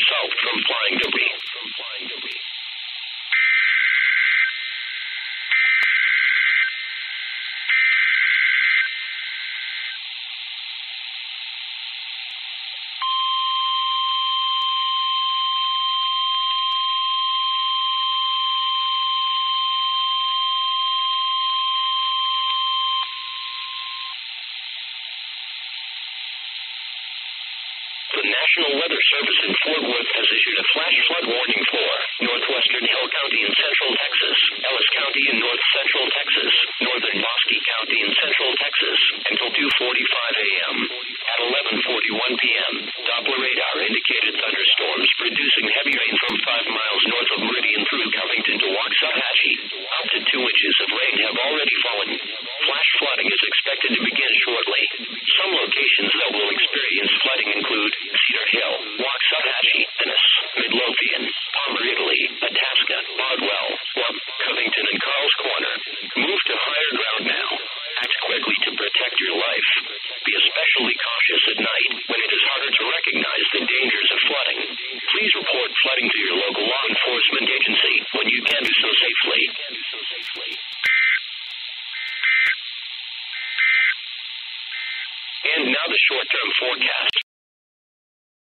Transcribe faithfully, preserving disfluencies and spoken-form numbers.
yourself from flying debris. The National Weather Service in Fort Worth has issued a flash flood warning for northwestern Hill County in central Texas, Ellis County in north central Texas, northern Bosque County in central Texas, until two forty-five a m At eleven forty-one p m, Doppler radar indicated thunderstorms producing heavy rain from five miles north of Meridian through Covington to Waxahachie. Up to two inches of rain have already fallen. Flash flooding is expected to begin shortly. Some locations that will experience flooding include Cedar Hill, Waxahachie, Ennis, Midlothian, Palmer, Italy, Itasca, Bardwell, Wub, Covington, and Carl's Corner. Move to higher ground now. Act quickly to protect your life. Be especially cautious at night when it is harder to recognize the dangers of flooding. Please report flooding to your local law enforcement agency when you can do so safely. And now the short-term forecast.